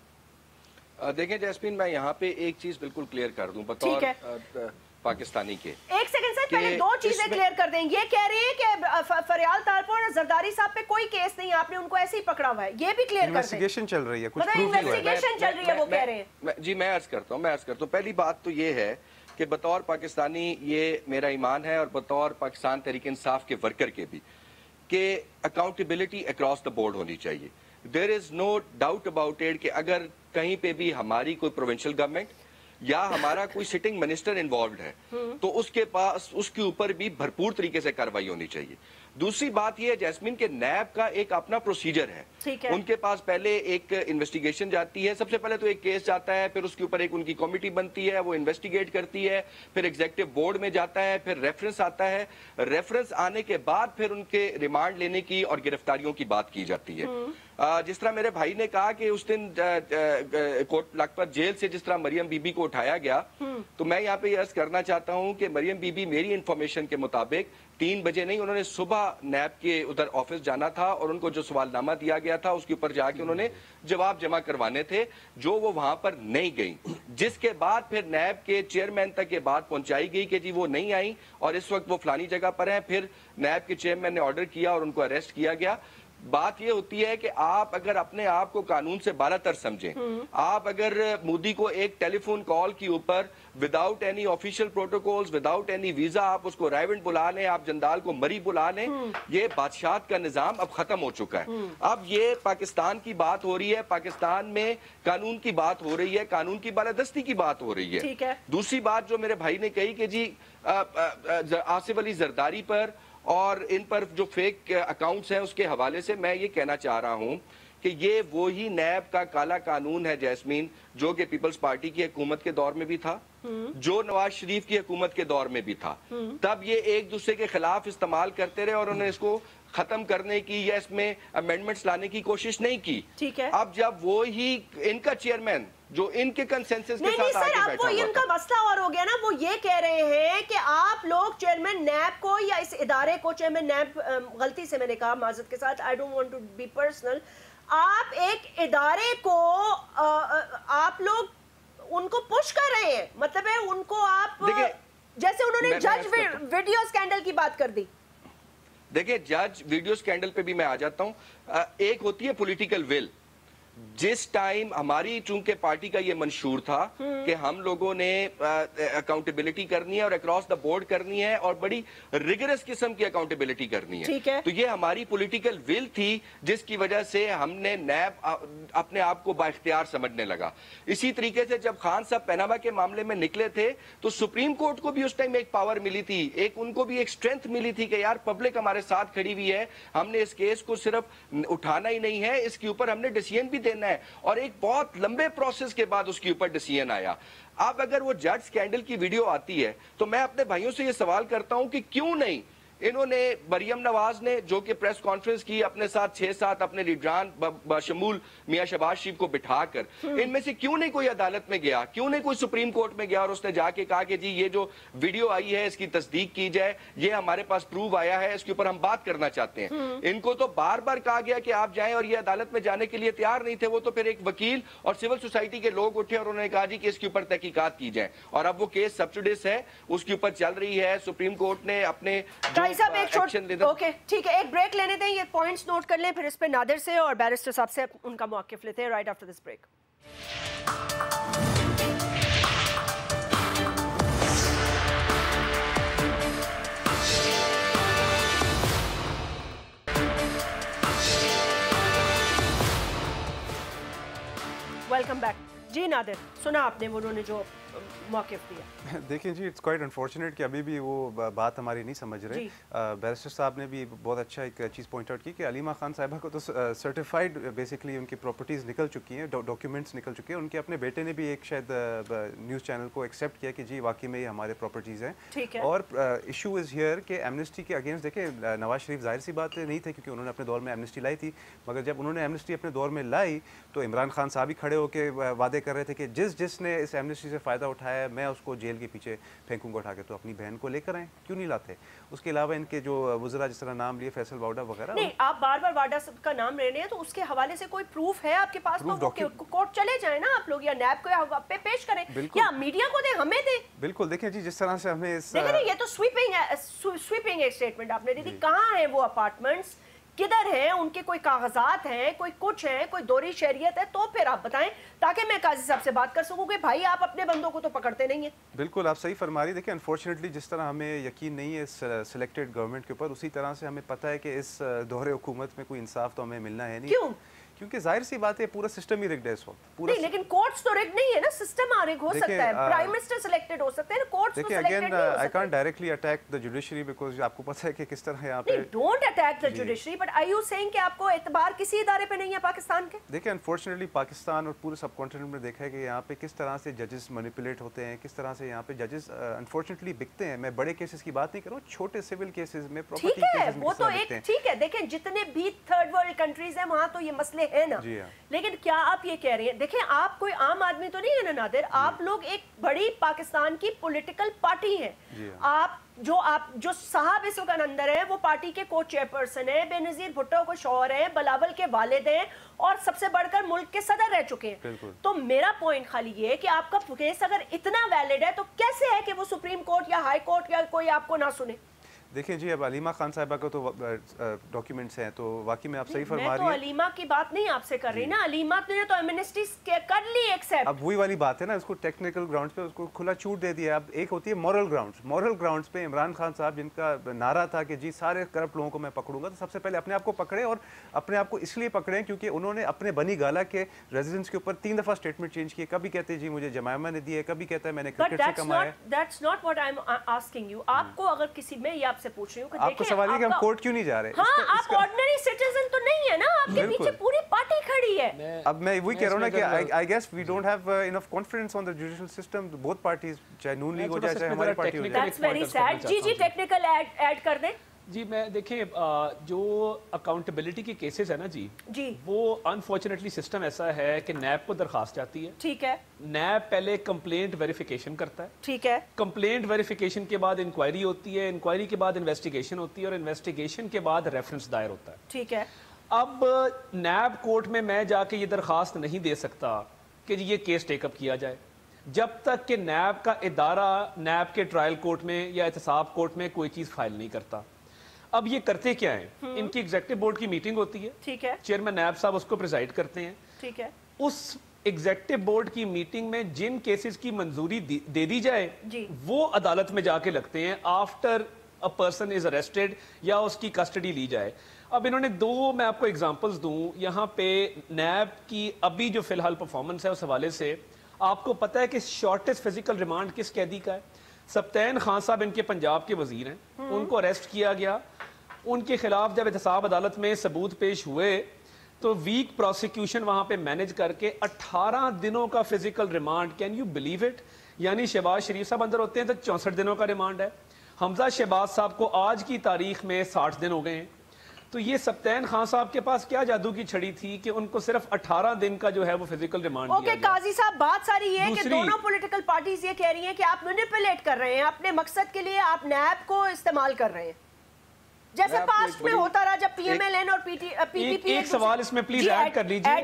देखें जैस्मीन, मैं यहाँ पे एक चीज बिल्कुल क्लियर कर दूं बतौर पाकिस्तानी के। एक सेकंड सर, पहले दो चीजें क्लियर कर दें। ये कह रहे हैं कि फरियाल तारपुर और जरदारी साहब पे कोई केस नहीं, आपने उनको ऐसे ही पकड़ा हुआ है, ये भी क्लियर कर दें। इन्वेस्टिगेशन चल रही है, कुछ प्रूफ नहीं हुआ है। इन्वेस्टिगेशन चल रही है, वो कह रहे हैं। जी मैं अर्ज करता हूँ मैं अर्ज करता हूँ पहली बात तो ये है कि बतौर पाकिस्तानी ये मेरा ईमान है और बतौर पाकिस्तान तहरीक इंसाफ के वर्कर के भी, कि अकाउंटेबिलिटी अक्रॉस द बोर्ड होनी चाहिए। There is no doubt about it कि अगर कहीं पे भी हमारी कोई प्रोविंशियल गवर्नमेंट या हमारा कोई सिटिंग मिनिस्टर इन्वॉल्व है तो उसके पास उसके ऊपर भी भरपूर तरीके से कार्रवाई होनी चाहिए। दूसरी बात यह है जैस्मीन के नैब का एक अपना प्रोसीजर है, है। उनके पास पहले एक इन्वेस्टिगेशन जाती है, सबसे पहले तो एक केस जाता है, फिर उसके ऊपर एक उनकी कमेटी बनती है, वो इन्वेस्टिगेट करती है, फिर एग्जीक्यूटिव बोर्ड में जाता है, फिर रेफरेंस आता है, रेफरेंस आने के बाद फिर उनके रिमांड लेने की और गिरफ्तारियों की बात की जाती है। आ, जिस तरह मेरे भाई ने कहा कि उस दिन कोट लखपत जेल से जिस तरह मरियम बीबी को उठाया गया, तो मैं यहाँ पे ये अर्ज करना चाहता हूँ कि मरियम बीबी मेरी इंफॉर्मेशन के मुताबिक तीन बजे नहीं, उन्होंने सुबह नैब के उधर ऑफिस जाना था और उनको जो सवालनामा दिया गया था उसके ऊपर जाके उन्होंने जवाब जमा करवाने थे, जो वो वहां पर नहीं गई, जिसके बाद फिर नैब के चेयरमैन तक ये बात पहुंचाई गई कि जी वो नहीं आई और इस वक्त वो फलानी जगह पर हैं। फिर नैब के चेयरमैन ने ऑर्डर किया और उनको अरेस्ट किया गया। बात ये होती है कि आप अगर अपने आप को कानून से बालातर समझें, आप अगर मोदी को एक टेलीफोन कॉल के ऊपर without any official protocols, without any visa आप उसको रायवेंट बुला लें, आप जंदाल को मरी बुला लें, ये बादशाह का निजाम अब खत्म हो चुका है। अब ये पाकिस्तान की बात हो रही है, पाकिस्तान में कानून की बात हो रही है, कानून की बालादस्ती की बात हो रही है। ठीक है। दूसरी बात जो मेरे भाई ने कही कि जी आसिफ अली जरदारी पर और इन पर जो फेक अकाउंट्स हैं उसके हवाले से मैं ये कहना चाह रहा हूं कि ये वो ही नैब का काला कानून है जैस्मीन, जो कि पीपल्स पार्टी की हुकूमत के दौर में भी था, जो नवाज शरीफ की हुकूमत के दौर में भी था। तब ये एक दूसरे के खिलाफ इस्तेमाल करते रहे और उन्होंने इसको खत्म करने की या इसमें अमेंडमेंट्स लाने की कोशिश नहीं की। ठीक है। अब जब वो ही इनका चेयरमैन जो इनके कंसेंसस के नहीं, साथ नहीं, आगे सर, बैठा वो हुआ इनका था। मसला और हो गया ना, वो ये कह रहे हैं कि आप लोग चेयरमैन नैब को या इस इदारे को, चेयरमैन नैब, गलती से मैंने कहा माजरत के साथ, I don't want to be personal, आप एक इदारे को आ, आप लोग उनको पुश कर रहे हैं, मतलब है उनको आप, जैसे उन्होंने जज वीडियो स्कैंडल की बात कर दी। देखिए जज वीडियो स्कैंडल पे भी मैं आ जाता हूं। एक होती है पॉलिटिकल विल, जिस टाइम हमारी चूंकि पार्टी का ये मंशूर था कि हम लोगों ने अकाउंटेबिलिटी करनी है और अक्रॉस द बोर्ड करनी है और बड़ी रिगरस किस्म की अकाउंटेबिलिटी करनी है, है, तो ये हमारी पॉलिटिकल विल थी जिसकी वजह से हमने नैब अपने आप को बाइख्तियार समझने लगा। इसी तरीके से जब खान साहब पनामा के मामले में निकले थे तो सुप्रीम कोर्ट को भी उस टाइम एक पावर मिली थी, एक उनको भी एक स्ट्रेंथ मिली थी कि यार पब्लिक हमारे साथ खड़ी हुई है, हमने इस केस को सिर्फ उठाना ही नहीं है, इसके ऊपर हमने डिसीजन भी देना है। और एक बहुत लंबे प्रोसेस के बाद उसके ऊपर डिसीजन आया। अब अगर वो जज स्कैंडल की वीडियो आती है तो मैं अपने भाइयों से ये सवाल करता हूं कि क्यों नहीं इन्होंने, मरियम नवाज ने जो कि प्रेस कॉन्फ्रेंस की, अपने साथ छह सात अपने लीडरान बशमूल मियां शहबाज शरीफ को बिठाकर, इनमें से क्यों नहीं कोई अदालत में गया, क्यों नहीं कोई सुप्रीम कोर्ट में गया और उसने जाके कहा कि जी ये जो वीडियो आई है इसकी तस्दीक की जाए, ये हमारे पास प्रूव आया है, इसके ऊपर हम बात करना चाहते हैं। इनको तो बार बार कहा गया कि आप जाएं और ये अदालत में जाने के लिए तैयार नहीं थे। वो तो फिर एक वकील और सिविल सोसाइटी के लोग उठे और उन्होंने कहा जी कि इसके ऊपर तहकीकात की जाए, और अब वो केस सबजुडिस है, उसके ऊपर चल रही है। सुप्रीम कोर्ट ने अपने साहब एक छोट ओके ठीक है, एक ब्रेक लेने दें, ये पॉइंट्स नोट कर लें, फिर इस पे नादिर से और बैरिस्टर साहब से उनका मौक़िफ़ लेते हैं right after this break. Welcome back. जी नादिर, सुना आपने उन्होंने जो मौक़िफ़ दिया। देखिए जी, इट्स क्वाइट अनफॉर्चुनेट कि अभी भी वो बात हमारी नहीं समझ रहे। बैरिस्टर साहब ने भी बहुत अच्छा एक चीज़ पॉइंट आउट की कि अलीमा खान साहिबा को तो सर्टिफाइड बेसिकली उनकी प्रॉपर्टीज़ निकल चुकी हैं, डॉक्यूमेंट्स निकल चुके हैं। उनके अपने बेटे ने भी एक शायद न्यूज़ चैनल को एक्सेप्ट किया कि जी वाकई में ये हमारे प्रॉपर्टीज़ हैं। और इशू इज़ हियर कि एमनेस्टी के अगेंस्ट, देखें नवाज शरीफ जाहिर सी बात नहीं थे क्योंकि उन्होंने अपने दौर में एमनेस्टी लाई थी, मगर जब उन्होंने एमनेस्टी अपने दौर में लाई तो इमरान खान साहब ही खड़े होकर वादे कर रहे थे कि जिस जिसने इस एमनेस्टी से फ़ायदा उठाया मैं उसको जेल के पीछे फेंकूंगा उठा के, तो अपनी बहन को लेकर आए, क्यों नहीं लाते? उसके अलावा इनके जो वज़रा जिस तरह नाम लिए फैसल वाडा वगैरह, नहीं आप बार बार वाडा का नाम ले रहे हैं तो उसके हवाले से कोई प्रूफ है आपके पास? तो कोर्ट चले जाए ना आप लोग, या नैब को पे पेश करें या मीडिया को दे, हमें दे। बिल्कुल, देखें जी जिस तरह से हमें इस ये तो स्वीपिंग स्वीपिंग एक स्टेटमेंट आपने दी थी। कहाँ है वो अपार्टमेंट्स, किधर है, उनके कोई कागजात हैं, कोई कुछ है, कोई दोहरी शरीयत है, तो फिर आप बताएं ताकि मैं काजी साहब से बात कर सकूं कि भाई आप अपने बंदों को तो पकड़ते नहीं हैं। बिल्कुल आप सही फरमा रही। देखिए अनफॉर्चुनेटली जिस तरह हमें यकीन नहीं है इस सिलेक्टेड गवर्नमेंट के ऊपर, उसी तरह से हमें पता है कि इस दौरे हुकूमत में कोई इंसाफ तो हमें मिलना है नहीं। क्यों? क्योंकि जाहिर सी बात है पूरा सिस्टम ही रिग्ड है इस वक्त पूरा नहीं, लेकिन कोर्ट्स तो रिग्ड नहीं है ना, सिस्टम रिग हो सकता है, प्राइम मिनिस्टर सिलेक्टेड हो सकते हैं, कोर्ट्स तो सिलेक्टेड नहीं हो सकते। I can't directly attack the judiciary because आपको पता है कि किस तरह यहाँ पे don't attack the judiciary, but are you saying कि आपको एतबार किसी इदारे पे नहीं है पाकिस्तान के? देखिए अनफॉर्चुनेटली पाकिस्तान और पूरे सब कॉन्टिनेंट में देखा है कि यहाँ पे किस तरह से जजेस मैनिपुलेट होते हैं, किस तरह से यहाँ पे जजेस अनफॉर्चुनेटली बिकते हैं। मैं बड़े केसेस की बात नहीं कर रहा हूँ, छोटे सिविल केसेस में, प्रॉपर्टी केसेस में वो तो एक ठीक है, देखें जितने भी थर्ड वर्ल्ड कंट्रीज हैं वहाँ तो ये मसले हैं ना, लेकिन क्या आप ये कह रही हैं, देखें आप कोई आम आदमी तो नहीं है ना नादिर, आप लोग एक बड़ी पाकिस्तान की पॉलिटिकल पार्टी हैं, आप जो आप जो साहब इस वक्त अंदर है वो पार्टी के को चेयरपर्सन है, बेनजीर भुट्टो को शौहर है, बिलावल के वालिद हैं और सबसे बढ़कर मुल्क के सदर रह चुके हैं। तो मेरा पॉइंट खाली ये है कि आपका केस अगर इतना वैलिड है तो कैसे है कि वो सुप्रीम कोर्ट या हाई कोर्ट या कोई आपको ना सुने? देखिए जी, अब अलीमा खान साहिबा का तो डॉक्यूमेंट्स हैं, तो वाकई में आप सही फरमा रही हैं। मैं तो अलीमा की बात नहीं आपसे कर रही ना, अलीमा ने तो एमनेस्टी कर ली एक्सेप्ट। अब वही वाली बात है ना, उसको टेक्निकल ग्राउंड्स पे उसको खुला छूट दे दिया। अब एक होती है मॉरल ग्राउंड्स, मॉरल ग्राउंड्स पे इमरान खान साहब जिनका नारा था कि जी सारे करप्ट लोगों को मैं पकड़ूंगा, तो सबसे पहले अपने आप को पकड़े, और अपने आप को इसलिए पकड़े क्योंकि उन्होंने अपने बनी गाला के रेजिडेंस के ऊपर तीन दफा स्टेटमेंट चेंज किए। कभी कहते हैं जी मुझे जमायमा ने दिया है, कभी कहता है मैंने क्रिकेट से कमाया। That's not what I am asking you. आपको अगर किसी, मैं ये आपसे पूछ रही हूं कि सवाल है कि हम कोर्ट क्यों नहीं जा रहे? हाँ, आप ऑर्डिनरी सिटीजन तो नहीं है ना, आपके पीछे पूरी पार्टी खड़ी है। अब मैं वही कह रहा हूँ ना कि I guess we don't have enough confidence on the judicial system, both parties, चाहे नून लीग हो जाए चाहे हमारी पार्टी हो जाए। That's very sad. जी जी टेक्निकल ऐड कर दें जी। मैं देखिए जो अकाउंटेबिलिटी के केसेस है ना जी जी वो अनफॉर्चुनेटली सिस्टम ऐसा है कि नैब को दरखास्त जाती है, ठीक है, नैब पहले कंप्लेंट वेरिफिकेशन करता है, ठीक है, कंप्लेंट वेरिफिकेशन के बाद इंक्वायरी होती है, इंक्वायरी के बाद इन्वेस्टिगेशन होती है और इन्वेस्टिगेशन के बाद रेफरेंस दायर होता है, ठीक है। अब नैब कोर्ट में मैं जाके ये दरखास्त नहीं दे सकता कि ये केस टेकअप किया जाए जब तक कि नैब का इदारा नैब के ट्रायल कोर्ट में या एहतसाब कोर्ट में कोई चीज़ फाइल नहीं करता। अब ये करते क्या हैं, इनकी एग्जेक्टिव बोर्ड की मीटिंग होती है, ठीक है, चेयरमैन नैब साहब उसको प्रिजाइड करते हैं, ठीक है, उस एग्जेक्टिव बोर्ड की मीटिंग में जिन केसेस की मंजूरी दे दी जाए जी, वो अदालत में जाके लगते हैं after a person is arrested या उसकी कस्टडी ली जाए। अब इन्होंने दो, मैं आपको एग्जांपल्स दूं, यहाँ पे नैब की अभी जो फिलहाल परफॉर्मेंस है उस हवाले से आपको पता है कि शॉर्टेस्ट फिजिकल रिमांड किस कैदी का है? सब्तैन खान साहब इनके पंजाब के वजीर हैं, उनको अरेस्ट किया गया, उनके खिलाफ जब एहतसाब अदालत में सबूत पेश हुए तो वीक प्रोसिक्यूशन वहां पे मैनेज करके अठारह दिनों का physical remand, can you believe it? यानी शहबाज शरीफ साहब अंदर होते हैं तो चौंसठ दिनों का रिमांड है, हमजा शहबाज साहब को आज की तारीख में साठ दिन हो गए हैं। तो ये सब्तैन खान साहब के पास क्या जादू की छड़ी थी कि उनको सिर्फ अठारह दिन का जो है वो फिजिकल रिमांड दिया गया। काजी साहब बात सारी ये है कि दोनों पॉलिटिकल पार्टीज ये कह रही हैं कि आप मैनिपुलेट कर रहे हैं, अपने मकसद के लिए आप नैब को इस्तेमाल कर रहे हैं, जैसे पास्ट में होता रहा जब पीएमएलएन और पीटी पीपीपी। एक सवाल इसमें प्लीज ऐड कर लीजिए,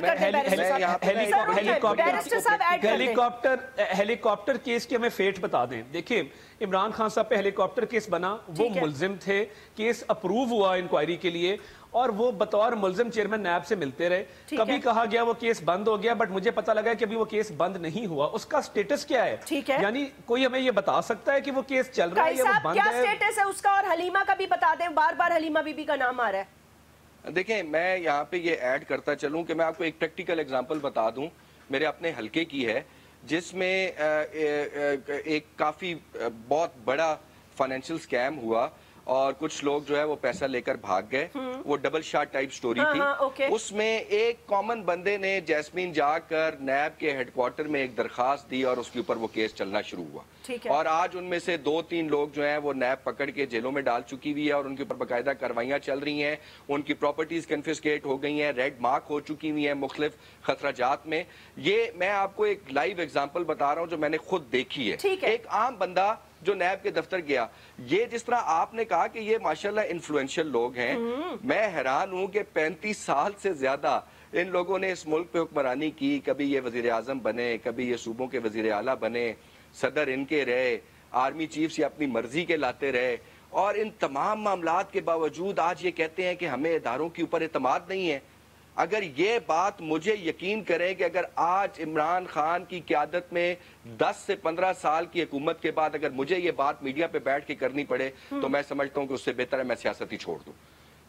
हेलीकॉप्टर हेलीकॉप्टर केस की हमें फेट बता दें। देखिए इमरान खान साहब पे हेलीकॉप्टर केस बना, वो मुलजिम थे, केस अप्रूव हुआ इंक्वायरी के लिए और वो बतौर मुलजिम चेयरमैन नैब से मिलते रहे, कभी कहा गया वो केस बंद हो गया, बट मुझे पता लगा कि अभी वो केस बंद नहीं हुआ, उसका स्टेटस क्या है? ठीक है, यानी कोई हमें ये बता सकता है कि वो केस चल रहा है या वो बंद क्या है? स्टेटस है उसका? और हलीमा का भी बता दें, बार बार हलीमा बीबी का नाम आ रहा है। देखें मैं यहाँ पे ये ऐड करता चलूं कि मैं आपको एक प्रैक्टिकल एग्जांपल बता दूं, मेरे अपने हलके की है, जिसमें एक काफी बहुत बड़ा फाइनेंशियल स्कैम हुआ और कुछ लोग जो है वो पैसा लेकर भाग गए। वो डबल शॉट टाइप स्टोरी हाँ, थी। हाँ, okay. उसमें एक कॉमन बंदे ने जैस्मीन जाकर नैब के हेडक्वार्टर में एक दरखास्त दी और उसके ऊपर वो केस चलना शुरू हुआ। और आज उनमें से दो तीन लोग जो हैं वो नैब पकड़ के जेलों में डाल चुकी हुई है और उनके ऊपर बाकायदा कार्रवाइयां चल रही हैं, उनकी प्रॉपर्टीज कन्फिस्केट हो गई हैं, रेड मार्क हो चुकी हुई है मुख्तलिफ खतराजात में। ये मैं आपको एक लाइव एग्जाम्पल बता रहा हूँ जो मैंने खुद देखी है। है। एक आम बंदा जो नैब के दफ्तर गया, ये जिस तरह आपने कहा कि ये माशाल्लाह इन्फ्लुएंशियल लोग हैं, मैं हैरान हूं कि पैंतीस साल से ज्यादा इन लोगों ने इस मुल्क पे हुक्मरानी की, कभी ये वजीर आजम बने, कभी ये सूबों के वजीर आला बने, सदर इनके रहे, आर्मी चीफ से अपनी मर्जी के लाते रहे, और इन तमाम मामलात के बावजूद आज ये कहते हैं कि हमें इदारों के ऊपर एतमाद नहीं है। अगर ये बात, मुझे यकीन करें कि अगर आज इमरान खान की क़यादत में दस से पंद्रह साल की हुकूमत के बाद अगर मुझे ये बात मीडिया पे बैठ के करनी पड़े तो मैं समझता हूँ कि उससे बेहतर है मैं सियासत ही छोड़ दूँ,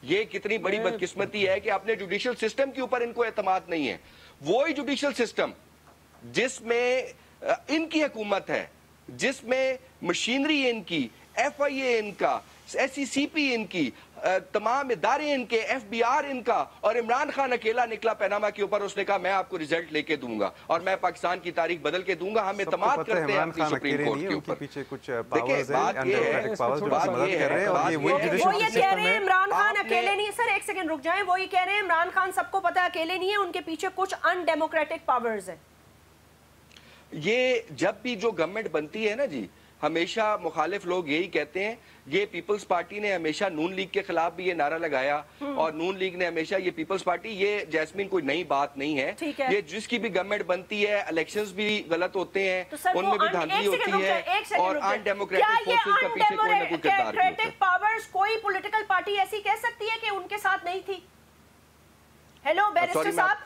یہ کتنی بڑی بدقسمتی ہے کہ اپنے جوڈیشل سسٹم کے اوپر ان کو اعتماد نہیں ہے. وہی جوڈیشل سسٹم جس میں ان کی حکومت ہے, جس میں مشینری ان کی, ایف آئی اے ان کا, ایس سی سی پی ان کی, تمام ادارے ان کے, ایف بی آر ان کا, اور عمران خان اکیلا نکلا پیناما کے اوپر, اس نے کہا میں آپ کو ریزلٹ لے کے دوں گا اور میں پاکستان کی تاریخ بدل کے دوں گا. ہم اعتماد کرتے ہیں اپنی سپریم کورٹ کے اوپر. پیچھے کچھ دیکھیں بات یہ ہے, وہ یہ کہہ رہے ہیں عمران خان اکیلے نہیں. سر ایک سیکنڈ رک جائیں. وہ یہ کہہ رہے ہیں عمران خان سب کو پتہ ہے اکیلے نہیں ہے, ان کے پیچھے کچھ ان ڈیموکریٹک پاورز ہیں. یہ جب بھی جو گورنمنٹ بنتی ہے نا جی, ہمیشہ مخالف لوگ یہی کہتے ہیں. یہ پیپلز پارٹی نے ہمیشہ نون لیگ کے خلاف بھی یہ نعرہ لگایا, اور نون لیگ نے ہمیشہ یہ پیپلز پارٹی, یہ جیسمین کوئی نئی بات نہیں ہے. یہ جس کی بھی گورنمنٹ بنتی ہے, الیکشنز بھی غلط ہوتے ہیں, ان میں بھی دھاندلی ہوتی ہے, اور ان ڈیموکریٹک فورسز کا پیچھے کوئی نہ کوئی کردار بھی ہوتا ہے. پاورز کوئی پولیٹیکل پارٹی ایسی کہہ سکتی ہے کہ ان کے ساتھ نہیں تھی؟ ہیلو بیرسٹر صاحب.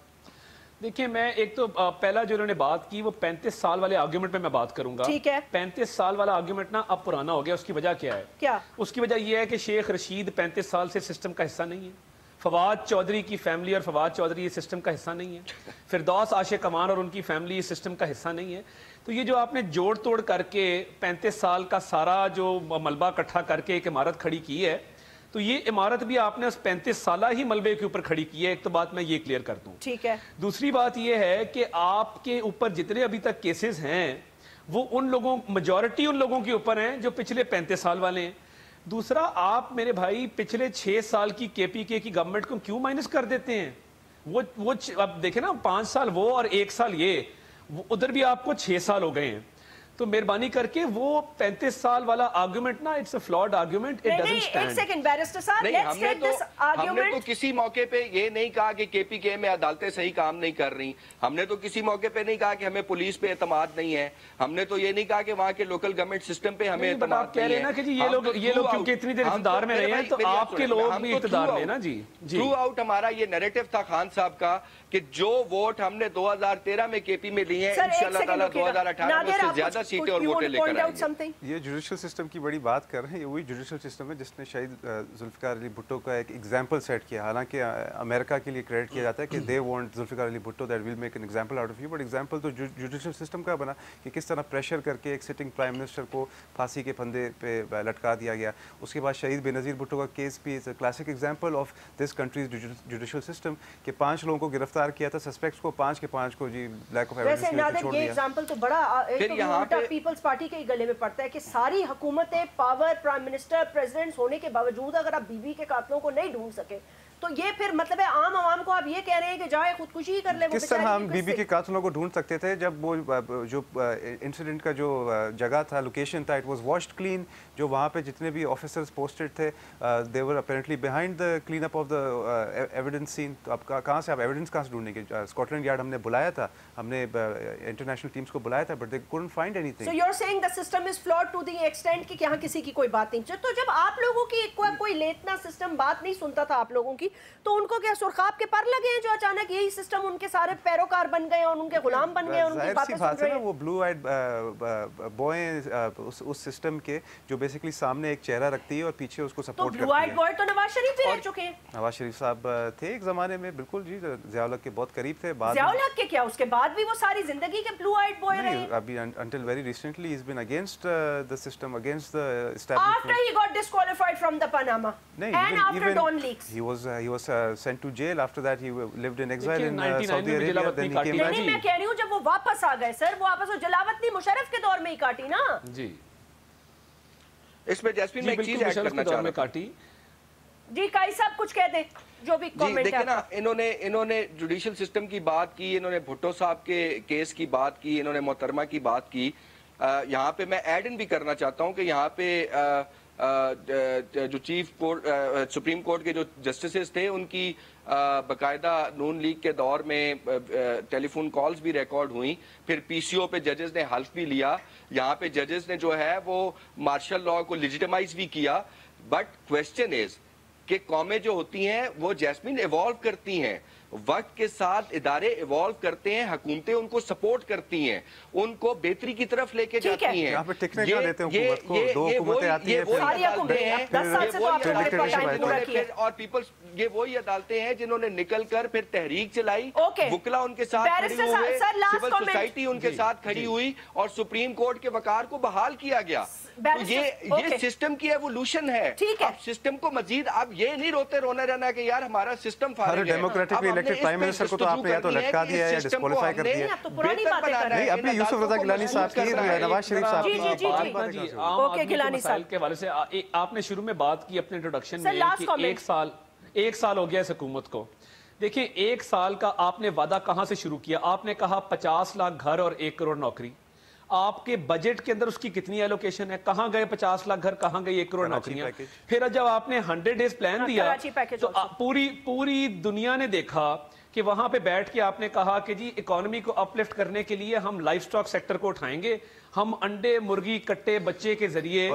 دیکھیں میں ایک تو پہلا جو انہوں نے بات کی وہ پینتیس سال والے آرگیومنٹ میں میں بات کروں گا. ٹھیک ہے. پینتیس سال والا آرگیومنٹ نا اب پرانا ہو گیا. اس کی وجہ کیا ہے؟ کیا اس کی وجہ یہ ہے کہ شیخ رشید پینتیس سال سے سسٹم کا حصہ نہیں ہے. فواد چودھری کی فیملی اور فواد چودھری یہ سسٹم کا حصہ نہیں ہے. فردوس عاشق امان اور ان کی فیملی یہ سسٹم کا حصہ نہیں ہے. تو یہ جو آپ نے جوڑ توڑ کر کے پینتیس سال کا سارا جو ملبہ اکٹھا کر کے ایک عمارت کھڑی کی ہے, تو یہ عمارت بھی آپ نے اس پینتیس سالہ ہی ملبے کے اوپر کھڑی کی ہے. ایک تو بات میں یہ کلیئر کر دوں. ٹھیک ہے. دوسری بات یہ ہے کہ آپ کے اوپر جتنے ابھی تک کیسز ہیں وہ ان لوگوں, میجورٹی ان لوگوں کے اوپر ہیں جو پچھلے پینتیس سال والے ہیں. دوسرا, آپ میرے بھائی پچھلے چھ سال کی کے پی کے کی گورنمنٹ کو کیوں مائنس کر دیتے ہیں؟ وہ وہ اب دیکھیں نا, پانچ سال وہ اور ایک سال یہ, ادھر بھی آپ کو چھ سال ہو گئے ہیں. تو مہربانی کر کے وہ پینتیس سال والا آرگیومنٹ نا, it's a flawed argument, it doesn't stand. ایک سیکنڈ بیرسٹر صاحب, لیٹس ٹیک دس ہم نے تو آرگیومنٹ. کسی موقع پہ یہ نہیں کہا کہ کے پی کے میں عدالتیں صحیح کام نہیں کر رہی. ہم نے تو کسی موقع پہ نہیں کہا کہ ہمیں پولیس پہ اعتماد نہیں ہے. ہم نے تو یہ نہیں کہا کہ وہاں کے لوکل گورنمنٹ سسٹم پہ ہمیں اعتماد کہہ رہے ہیں نا کہ جی یہ لوگ یہ لوگ کیونکہ اتنی دیر اقتدار میں رہے ہیں تو آپ کے لوگ بھی اقتدار میں نا. جی تھرو آؤٹ ہمارا یہ نیریٹو تھا خان صاحب کا کہ جو ووٹ ہم نے دو ہزار تیرہ میں کے پی میں لی ہیں, انشاءاللہ تعالیٰ دو ہزار اٹھارہ میں اس سے زیادہ سیٹیں اور ووٹیں لے کر آئیں گے. یہ جوڈیشل سسٹم کی بڑی بات کر رہے ہیں. یہ وہی جوڈیشل سسٹم ہے جس نے شہید ذوالفقار علی بھٹو کا ایک ایگزامپل سیٹ کیا. حالانکہ امریکہ کے لیے کریڈٹ کیا جاتا ہے کہ they want Zulfikar Ali Bhutto that will make an example out of you, but example تو جوڈیشل سسٹم کا بنا کہ کس طرح پریشر کر کے ایک سٹنگ پرائم منسٹر کو پھانسی کے پھندے پہ لٹکا دیا گیا. اس کے بعد شہید بے نظیر بھٹو کا کیس بھی is a classic example of this country's judicial system کہ پانچ لوگوں کو گرفتار کیا تھا, سسپیکٹس کو, پانچ کے پانچ کو جی لیک آف ایویڈنس کی وجہ سے چھوڑ دیا. یہ ایگزامپل تو بڑا الٹا پیپلز پارٹی کے گلے میں پڑتا ہے کہ ساری حکومتیں, پاور, پرائم منسٹر, پریزیڈنٹس ہونے کے باوجود اگر آپ بیوی کے قاتلوں کو نہیں ڈھونڈ سکے تو یہ پھر مطلب ہے عام عوام کو آپ یہ کہہ رہے ہیں کہ جائے خودکشی ہی کر لے. کس طرح ہم بی بی کے قاتلوں کو ڈھونڈ سکتے تھے جب وہ جو انسیڈنٹ کا جو جگہ تھا, لوکیشن تھا, اٹ واز واشڈ کلین. جو وہاں پہ جتنے بھی آفیسرز پوسٹڈ تھے they were apparently behind the clean up of the evidence scene. تو اب کہاں سے آپ ایویڈنس کہاں سے ڈھونڈیں گے؟ اسکاٹ لینڈ یارڈ ہم نے بلایا تھا, ہم نے انٹرنیشنل ٹیمز کو بلایا تھا, but they couldn't find anything. So you're saying the system is flawed to the extent کہ یہاں کسی کی کوئی بات نہیں. تو جب آپ لوگوں کی کوئی لیٹنا سسٹم بات نہیں سنتا تھا آپ لوگوں کی, تو ان کو کیا سرخاب کے پر لگے ہیں جو اچانک یہی سسٹم ان کے سارے پیروکار بن گئے اور ان کے غلام بن گئے اور ان کی باتیں سن رہے ہیں؟ وہ بلو آئیڈ بوائیں اس سسٹم کے جو بیسیکلی سامنے ایک چہرہ رکھتی ہے اور پیچھے اس کو سپورٹ کرتی ہے. تو بلو آئیڈ بوائے تو نواز شریف بھی رہ چکے ہیں. نواز شریف صاحب تھے ایک زمانے میں, بالکل جی, ضیاء الحق کے بہت قریب تھے. ضیاء الحق کے کیا اس کے بعد بھی وہ ساری زندگی کے بلو آئیڈ بوائے رہے ہیں؟ ابھی until very recently he's been against the system, against the establishment. After he got disqualified from the Panama and after Don leaks. He was he was sent to jail. After that he lived in exile in Saudi Arabia. Then he came back. نہیں, میں کہہ رہی ہوں جب وہ واپس آ گئے سر, وہ واپس جلاوطن مشرف کے دور میں ہی کاٹی نا. جی اس میں جیسمین میں ایک چیز ایڈ کرنا چاہ رہا ہوں. جی قائد صاحب کچھ کہہ دیں جو بھی کامنٹ ہے. دیکھیں نا, انہوں نے انہوں نے جوڈیشل سسٹم کی بات کی, انہوں نے بھٹو صاحب کے کیس کی بات کی, انہوں نے محترمہ کی بات کی. یہاں پہ میں ایڈ ان بھی کرنا چاہتا ہوں کہ یہاں پہ جو چیف کورٹ سپریم کورٹ کے جو جسٹسز تھے ان کی باقاعدہ نون لیگ کے دور میں ٹیلی فون کالز بھی ریکارڈ ہوئیں. پھر پی سی او پہ ججز نے حلف بھی لیا. یہاں پہ ججز نے جو ہے وہ مارشل لاء کو لیجیٹمائز بھی کیا. بٹ کویسچن از کہ قومیں جو ہوتی ہیں وہ جیسمین ایوالو کرتی ہیں. وقت کے ساتھ ادارے ایوالو کرتے ہیں, حکومتیں ان کو سپورٹ کرتی ہیں, ان کو بہتری کی طرف لے کے جاتی ہیں. یہاں پہ ٹکنے کا دیتے ہیں حکومت کو, دو حکومتیں آتی ہیں اور پیپلز, یہ وہی عدالتیں ہیں جنہوں نے نکل کر پھر تحریک چلائی, وکلا ان کے ساتھ کھڑی ہوئے, سول سوسائٹی ان کے ساتھ کھڑی ہوئی اور سپریم کورٹ کے وقار کو بحال کیا گیا. یہ یہ سسٹم کی ایوولوشن ہے. اب سسٹم کو مزید اب یہ نہیں روتے رونا رہنا کہ یار ہمارا سسٹم فارغ ہے. ڈیموکریٹکلی الیکٹڈ پرائم منسٹر کو تو آپ نے یا تو لٹکا دیا ہے یا ڈسکوالیفائی کر دیا ہے. نہیں, ابھی یوسف رضا گیلانی صاحب کی, نواز شریف صاحب کی عام آدمی کے مسائل کے حوالے سے آپ نے شروع میں بات کی اپنے انٹروڈکشن میں کہ ایک سال ایک سال ہو گیا اس حکومت کو. دیکھیں, ایک سال کا آپ نے وعدہ کہاں سے شروع کیا؟ آپ نے کہا پچاس لاکھ گھر اور ایک کروڑ نوکری. آپ کے بجٹ کے اندر اس کی کتنی ایلوکیشن ہے؟ کہاں گئے پچاس لاکھ گھر, کہاں گئی ایک کروڑ نوکریاں؟ پھر جب آپ نے ہنڈریڈ ڈیز پلان دیا تو پوری پوری دنیا نے دیکھا کہ وہاں پہ بیٹھ کے آپ نے کہا کہ جی اکانومی کو اپ لفٹ کرنے کے لیے ہم لائف سٹاک سیکٹر کو اٹھائیں گے, ہم انڈے مرغی کٹے بچے کے ذریعے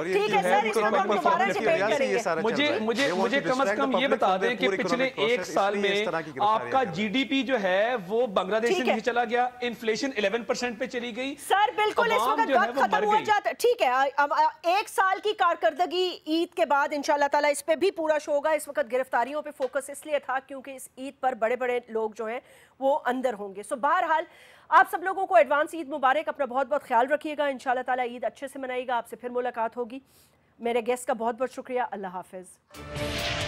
مجھے مجھے مجھے کم از کم یہ بتا دیں کہ پچھلے ایک سال میں آپ کا جی ڈی پی جو ہے وہ بنگلہ دیش سے نیچے چلا گیا, انفلیشن الیون پرسنٹ پہ چلی گئی. سر بالکل اس وقت وقت ختم ہوا جاتا ہے. ٹھیک ہے, اب ایک سال کی کارکردگی عید کے بعد انشاءاللہ تعالیٰ اس پہ بھی پورا شو ہوگا. اس وقت گرفتاریوں پہ فوکس اس لیے تھا کیونکہ اس عید پر بڑے بڑے لوگ جو ہیں وہ اندر ہوں گے. سو بہرحال آپ سب لوگوں کو ایڈوانس عید مبارک. اپنا بہت بہت خیال رکھیے گا. انشاءاللہ تعالیٰ عید اچھے سے منائیے گا. آپ سے پھر ملاقات ہوگی. میرے گیسٹ کا بہت بہت شکریہ. اللہ حافظ.